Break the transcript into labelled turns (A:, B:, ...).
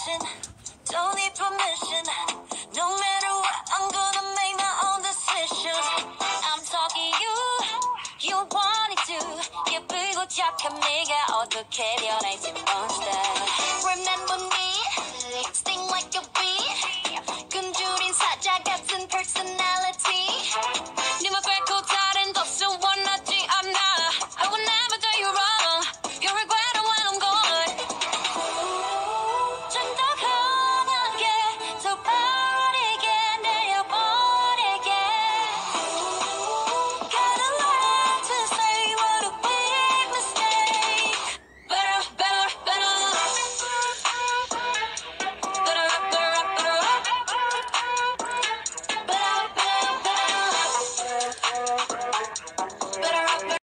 A: attention, don't need permission. No matter what, I'm gonna make my own decisions. I'm talking you want it to. 예쁘고 착한 내가 어떻게 변할지 먼저. Remember me, sting like a bee. 끈줄인 사자 같은 personality.